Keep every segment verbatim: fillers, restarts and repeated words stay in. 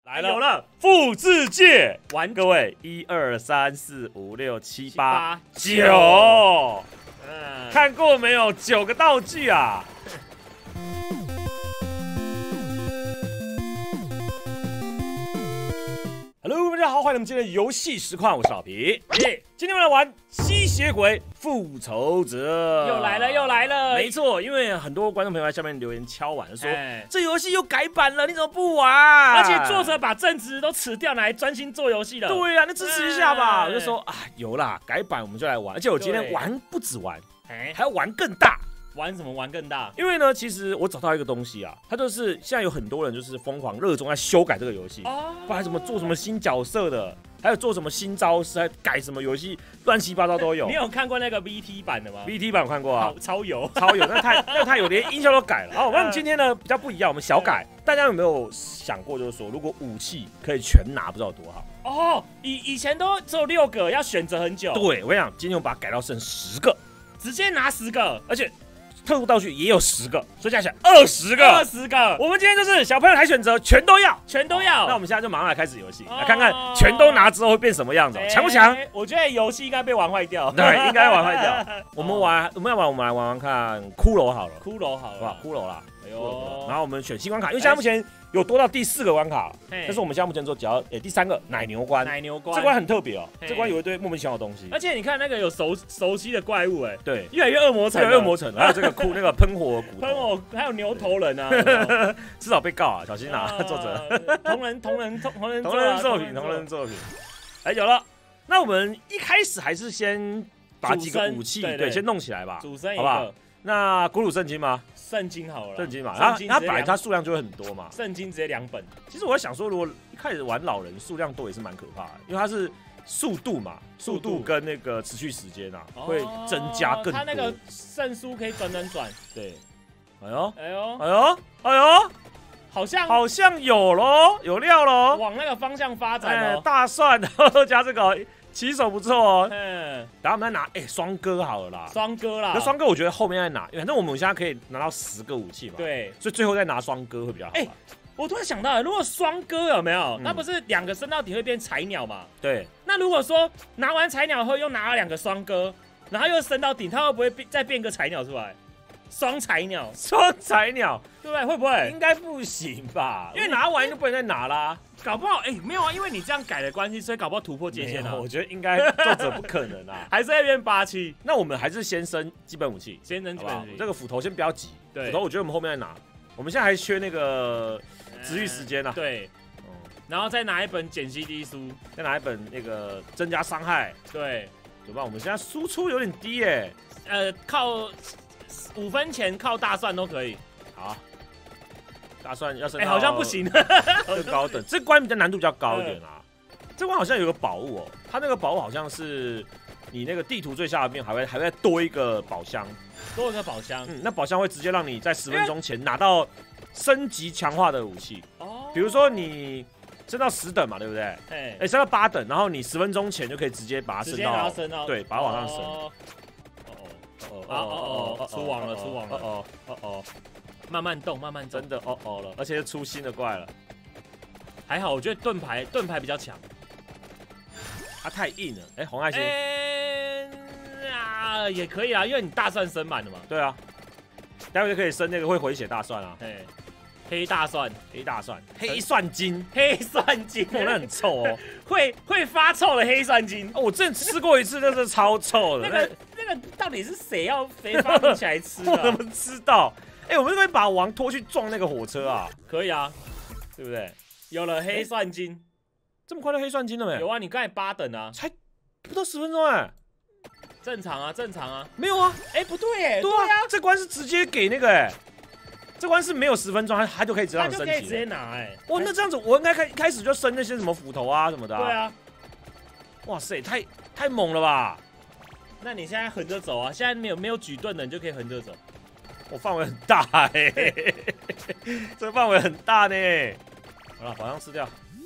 来了，有了，复制界玩，各位，一二三四五六七八九，嗯，看过没有？九个道具啊！Hello， 大家好，欢迎来们今天的游戏实况，我是老皮。耶，今天我们来玩吸血鬼复仇者， 又来了，又来了。 没错，因为很多观众朋友在下面留言敲碗说， 哎、 这游戏又改版了，你怎么不玩？ 而且作者把正职都辞掉，来专心做游戏了。 对呀、啊，那支持一下吧。哎、我就说啊，有啦，改版我们就来玩，而且我今天玩不止玩，哎，还要玩更大。 玩什么玩更大？ 因为呢，其实我找到一个东西啊，它就是现在有很多人就是疯狂热衷在修改这个游戏，哦，不然什么做什么新角色的，还有做什么新招式，还改什么游戏，乱七八糟都有。 你有看过那个 V T 版的吗 ？V T 版我看过啊， 超油， 超油，那太那太油，连音效都改了。好，那我们今天呢比较不一样，我们小改。大家有没有想过，就是说，如果武器可以全拿，不知道有多好？ 哦，以以前都只有六个，要选择很久。 对，我跟你讲，今天我把它改到剩十个， 直接拿十个， 而且。特殊道具也有十个，所以加起来二十个。 二十个， 我们今天就是小朋友来选择，全都要， 全都要。 那我们现在就马上来开始游戏，哦、来看看全都拿之后会变什么样子，强、欸、不强？ 我觉得游戏应该被玩坏掉。 对，应该玩坏掉。我们玩，我们要玩，我们来玩玩看骷髅好了。 骷髅好了， 哇，骷髅啦。 哎呦， 然后我们选新关卡，因为现在目前有多到第四个关卡，但是我们现在目前做只要诶第三个奶牛关。 奶牛关， 这关很特别哦，这关有一堆莫名其妙的东西。 而且你看那个有熟熟悉的怪物，哎， 对， 越来越恶魔城， 越来越恶魔城，还有这个酷那个喷火骨头， 喷火，还有牛头人啊， 至少被告啊，小心啊，作者。 同人同人同同人同人作品，同人作品。哎，有了，那我们一开始还是先把几个武器对先弄起来吧， 主升好不好？那古鲁圣经吗？ 圣经好了， 圣经嘛，它它本来它数量就会很多嘛。 圣经直接两本。 其实我在想说，如果一开始玩老人，数量多也是蛮可怕的，因为它是速度嘛，速度跟那个持续时间啊，会增加更多。 它那个圣书可以转转转。 对，哎呦， 哎呦， 哎呦，哎呦， 好像好像有咯，有料咯， 往那个方向发展哦。 大蒜，然后加这个。起手不错哦， 嗯， 然后我们再拿哎双哥好了啦， 双哥啦， 那双哥我觉得后面再拿，反正我们现在可以拿到十个武器嘛， 对， 所以最后再拿双哥会比较好。哎， 我突然想到，如果双哥有没有，那不是两个升到底会变柴鸟嘛？ 对， 那如果说拿完柴鸟后又拿了两个双哥，然后又升到顶，它会不会再变个柴鸟出来？双柴鸟， 双柴鸟， 对不对？会不会？ 应该不行吧？因为拿完就不能再拿啦。 搞不好，哎、欸，没有啊，因为你这样改的关系，所以搞不好突破界限啊。 我觉得应该作者不可能啊， 还是那边八七。 那我们还是先升基本武器， 先升基本武器。 这个斧头先不要急， 对， 斧头我觉得我们后面再拿。我们现在还缺那个治愈时间啊。 对，嗯，然后再拿一本减 C D 书， 再拿一本那个增加伤害。 对， 怎么办？我们现在输出有点低耶、 欸。呃，靠五分钱靠大蒜都可以。 好。大蒜要升， 哎、欸，好像不行， 更高等。这关比较难度比较高一点啊。这关好像有个宝物哦，它那个宝物好像是你那个地图最下面还会还会多一个宝箱， 多一个宝箱。 嗯，那宝箱会直接让你在十分钟前拿到升级强化的武器。哦，比如说你升到十等嘛，对不对？哎、欸，哎、欸，升到八等，然后你十分钟前就可以直接把它升到， 升到对，把它往上升。 哦哦哦哦哦，出网了，出网了，哦哦哦。慢慢动，慢慢真的哦哦了，而且出新的怪了。 还好，我觉得盾牌盾牌比较强， 它太硬了。哎、欸，红爱心、 欸、啊也可以啊，因为你大蒜升满了嘛。 对啊，待会就可以升那个会回血大蒜啊。 哎，黑大蒜， 黑大蒜，黑蒜精， 黑蒜精， 哦，那很臭哦， 会会发臭的黑蒜精。 哦，我之前吃过一次，那是超臭的。 那个那个到底是谁要谁发明起来吃的、啊？ 我怎么知道？哎、欸，我们可以把王拖去撞那个火车啊？ 可以啊， 对不对？ 有了黑蒜精，欸、 这么快就黑蒜精了没？ 有啊，你刚才八等啊， 才不到十分钟哎、欸， 正常啊，正常啊， 没有啊， 哎、欸，不对哎、欸， 对啊，这关是直接给那个哎、欸，这关是没有十分钟，他他就可以直接让升级， 他就可以直接拿哎、欸， 哇，那这样子我应该开一开始就升那些什么斧头啊什么的、啊， 对啊， 哇塞，太太猛了吧？ 那你现在横着走啊，现在没有没有举盾的，你就可以横着走。 我范围很大哎、欸，这个范围很大呢、欸。好了，把它吃掉。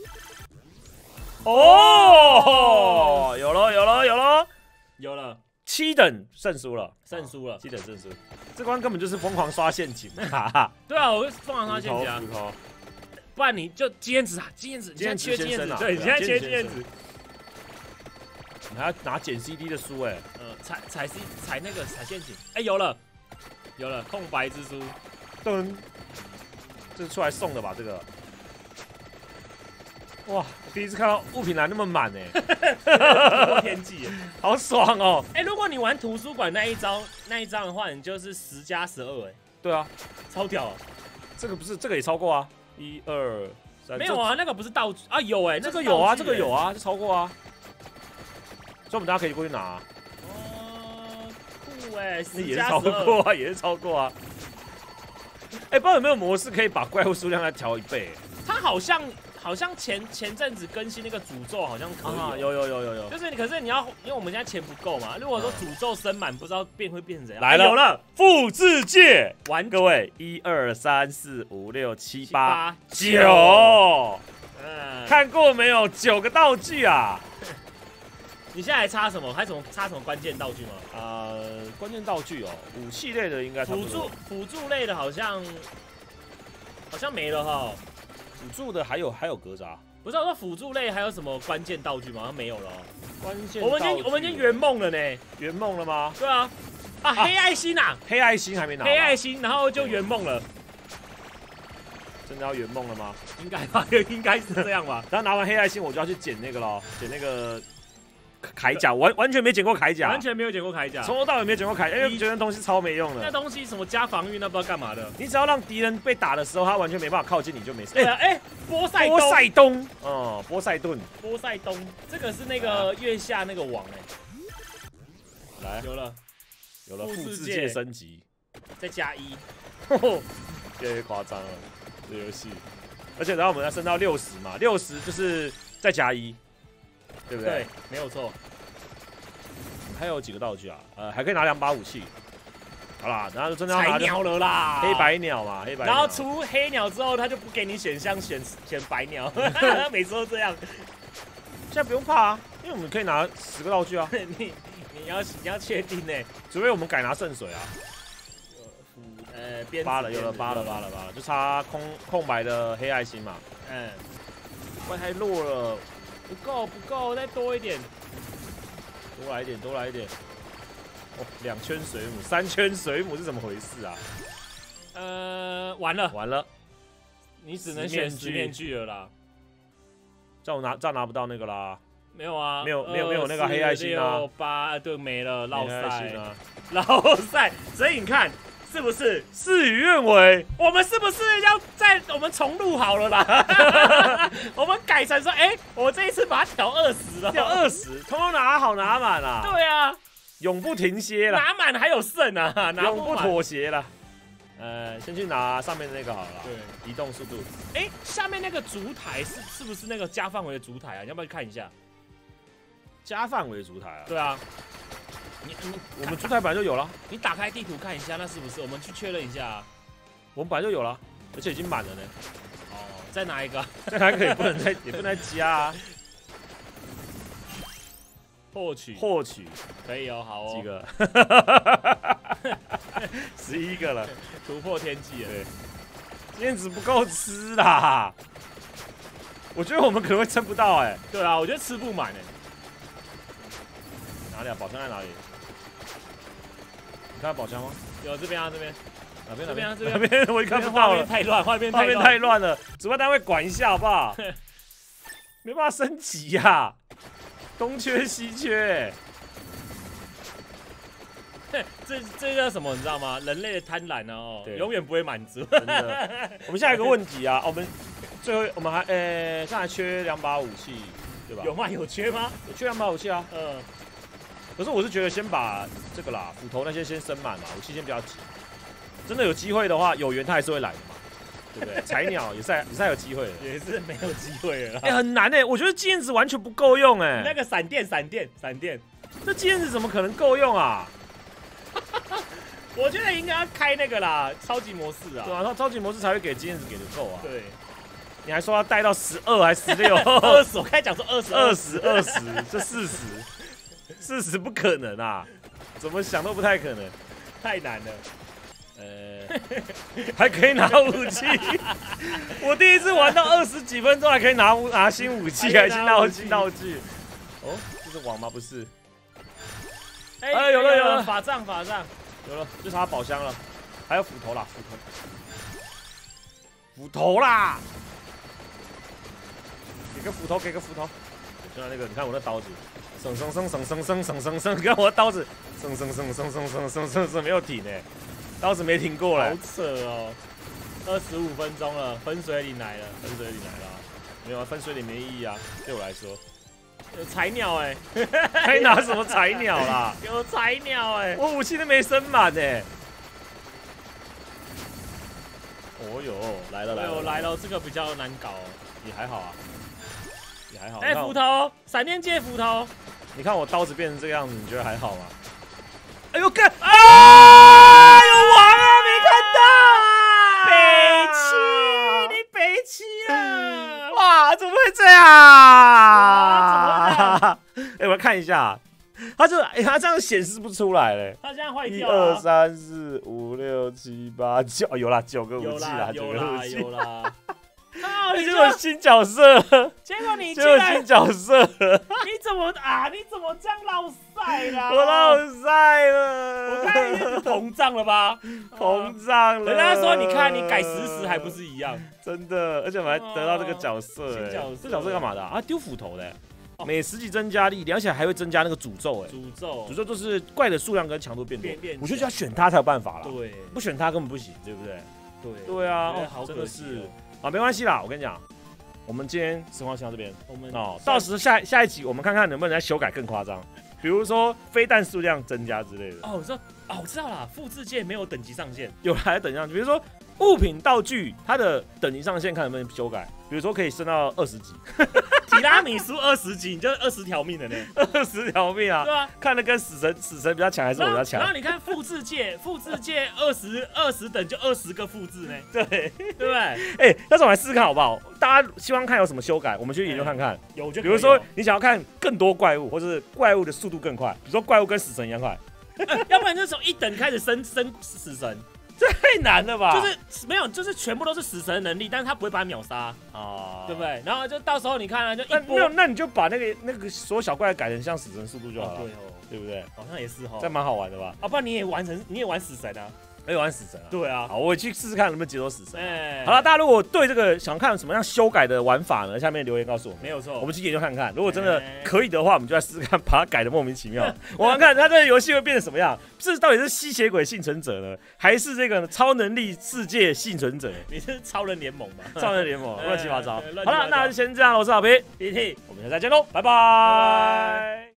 哦，有了，有了，有了， 有了， 七等胜输了， 胜输了， 七等胜输。这关根本就是疯狂刷陷阱，哈哈。 对啊，我会疯狂刷陷阱啊。 不然你就经验值啊，经验值，你现在缺经验值，对，你现在缺经验值。 你还要拿捡 C D 的书哎、欸， 呃，踩踩 C 踩那个踩陷阱，哎、欸，有了，有了，空白之书， 噔，这是出来送的吧？这个，哇，第一次看到物品栏那么满哎、 欸，破天际， 好爽哦！ 哎、欸，如果你玩图书馆那一招那一张的话，你就是十加十二哎， 对啊， 超屌、啊， 这个不是这个也超过啊，一二三， 没有啊，那个不是道具啊，有哎、欸， 这个有啊，这个有啊，就超过啊。所以我们大家可以过去拿、啊。 哦，酷哎， 那也是超过啊，也是超过啊。哎、欸，不知道有没有模式可以把怪物数量再调一倍、欸？ 它好像好像前前阵子更新那个诅咒，好像可以、 啊。有有有有有。 就是你，可是你要，因为我们现在钱不够嘛。如果说诅咒升满，不知道变会变成怎样。 来了， 有了， 复制界， 玩各位，一二三四五六七八九， 嗯， 看过没有？九个道具啊！ 你现在还差什么？还什么差什么关键道具吗？ 呃，关键道具哦，武器类的应该辅助辅助类的好像好像没了哈。 辅助的还有还有格栅， 不是我说辅助类还有什么关键道具吗？好像没有了、哦。 关键我们已经我们已经圆梦了呢。 圆梦了吗？ 对啊。啊，黑爱心啊！ 黑爱心还没拿。 黑爱心，然后就圆梦了。 真的要圆梦了吗？ 应该吧，应该是这样吧。 然后拿完黑爱心，我就要去捡那个咯，捡那个。铠甲完完全没捡过铠甲， 完全没有捡过铠甲， 从头到尾没捡过铠甲，因为觉得那东西超没用的。 那东西什么加防御，那不知道干嘛的。 你只要让敌人被打的时候，他完全没办法靠近你就没事。 对啊，哎、欸，波塞波塞冬，哦、嗯，波塞顿， 波塞冬，这个是那个月下那个网哎、 欸。来， 有了， 有了，复制界升级， 再加一， 越来越夸张了，这游戏。而且然后我们要升到六十嘛，六十就是再加一。对不对？ 对，没有错。 还有几个道具啊？呃，还可以拿两把武器。好啦，然后就真的要拿彩鸟了啦， 黑白鸟嘛，黑白鸟。 然后出黑鸟之后，他就不给你选项，选选白鸟，每次都这样。 现在不用怕啊，因为我们可以拿十个道具啊。 你你要你要确定呢、欸， 除非我们改拿圣水啊。 呃，编八了，有了八了，八了，八了，就差空空白的黑爱心嘛。 嗯， 怪太弱了。 不够不够，再多一点， 多来一点，多来一点。哦，两圈水母，三圈水母是怎么回事啊？ 呃，完了完了， 你只能选十面具了啦。 这样我拿这样拿不到那个啦。 没有啊， 没有没有没有那个黑爱心啊。 六八对没了，落塞啊， 落塞。所以你看。是不是事与愿违？ 我们是不是要在我们重录好了啦？我们改成说，哎、欸，我这一次把它调二十了， 调二十，通通拿好拿满啦。 对啊， 永不停歇了， 拿满还有剩啊，拿永不妥协了。呃，先去拿上面的那个好了。对，移动速度。 哎、欸，下面那个烛台是是不是那个加范围的烛台啊？你要不要去看一下？ 加范围烛台啊？ 对啊。你你我们烛台本来就有了， 你打开地图看一下，那是不是？我们去确认一下、啊。 我们本来就有了，而且已经满了呢。 哦，再拿一个， 再拿一个也不能再也不能再加啊。 获取获取可以哦，好哦。 几个？十一个了， 突破天际了。 对，经验值不够吃啦。我觉得我们可能会撑不到哎、欸。 对啊，我觉得吃不满哎、欸。 哪里啊？宝箱在哪里？你看到宝箱吗？ 有这边啊，这边。 哪边？ 哪边啊？这边。 哪边？我也看不到了。 太乱，画面画面太乱了。主办单位管一下好不好？没办法升级呀、啊，东缺西缺、 欸。这这叫什么？你知道吗？人类的贪婪哦，永远不会满足。 真的。我们现在有个问题啊，我们最后我们还呃，现在还缺两把武器，对吧？ 有吗？有缺吗？ 有缺两把武器啊。 嗯。 可是我是觉得先把这个啦，斧头那些先升满嘛，武器先不要急。真的有机会的话，有缘他还是会来的嘛，对不对？彩鸟也是也是有机会的， 也是没有机会了。 哎、欸，很难哎、欸，我觉得经验值完全不够用哎、欸。 那个闪电，闪电，闪电， 这经验值怎么可能够用啊？ 我觉得应该要开那个啦，超级模式啊。 对啊，超级模式才会给经验值给的够啊。 对。 你还说要带到十二还十六？ 二十，我刚才讲说二十， 二十，二十，这四十。四十不可能啊，怎么想都不太可能， 太难了。 呃， 还可以拿武器。我第一次玩到二十几分钟，还可以拿武拿新武器，还新道新道具。哦，这是网吗？不是。 哎、 哎，有了有了， 法杖法杖， 有了，就差宝箱了，还有斧头啦，斧头，斧头啦，给个斧头，给个斧头。就像那个，你看我的刀子，生生生生生生生生生，你看我的刀子，生生生生生生生生生没有停哎，刀子没停过嘞， 好扯哦。二十五分钟了，分水岭来了， 分水岭来了，没有啊，分水岭没意义啊，对我来说。 有柴鸟哎、 欸，还拿什么柴鸟啦？ 有柴鸟哎、欸， 我武器都没升满哎。哦哟，来了来了来了，这个比较难搞、哦， 也还好啊，也还好。 哎、欸，斧头，闪电界斧头， 你看我刀子变成这个样子，你觉得还好吗？哎呦干！啊！有王啊，没看到！ 北七，你北七啊！ 哇，怎么会这样？哎，我来看一下，他就哎，他这样显示不出来嘞。 他现在坏一掉了。 二三四五六七八九，有啦，九个武器啦，九个武器。 有啦。 啊！结果新角色， 结果你结果新角色， 你怎么啊？你怎么这样落赛啦？ 我落赛了， 我看你膨胀了吧？ 膨胀了。 人家说，你看你改十十还不是一样？ 真的，而且我还得到这个角色， 哎， 这角色干嘛的啊？丢斧头的。每十级增加力量，而且还会增加那个诅咒，哎， 诅咒， 诅咒就是怪的数量跟强度变多。 变我觉得要选它才有办法啦。 对， 不选它根本不行，对不对？ 对， 对啊， 哦，好真的是啊，没关系啦，我跟你讲，我们今天实况先到这边， 我们哦，到时下下一集我们看看能不能再修改更夸张，比如说飞弹数量增加之类的。 哦，我知道，哦，我知道啦，复制界没有等级上限， 有来等上去，比如说物品道具，它的等级上限看能不能修改，比如说可以升到二十级。 提拉米苏二十级，你就二十条命了呢， 二十条命啊！ 对啊， 看的跟死神死神比较强还是我比较强？ 然后你看复制界，复制界二十二十等就二十个复制呢， 对对不对？ 哎，那我们来试试看好不好？大家希望看有什么修改，我们去研究看看。 有就比如说你想要看更多怪物，或是怪物的速度更快，比如说怪物跟死神一样快， 要不然就从一等开始升升死神。 这太难了吧？ 就是没有，就是全部都是死神的能力，但是他不会把他秒杀啊，对不对？然后就到时候你看啊，就一波， 那那你就把那个那个所有小怪改成像死神速度就好了， 对哦， 对不对？ 好像也是哦， 这蛮好玩的吧？ 啊，不然你也玩成，你也玩死神啊？ 也玩死神啊？ 对啊， 好，我去试试看能不能解锁死神。 哎， 好了，大家如果对这个想看什么样修改的玩法呢？下面留言告诉我们。 没有错， 我们去研究看看。如果真的可以的话，我们就来试试看，把它改的莫名其妙。我们看它这个游戏会变成什么样？这到底是吸血鬼幸存者呢，还是这个超能力世界幸存者？ 你是超人联盟吧？ 超人联盟，乱七八糟。 好了，那就先这样，我是老皮， D T， 我们下次再见喽，拜拜。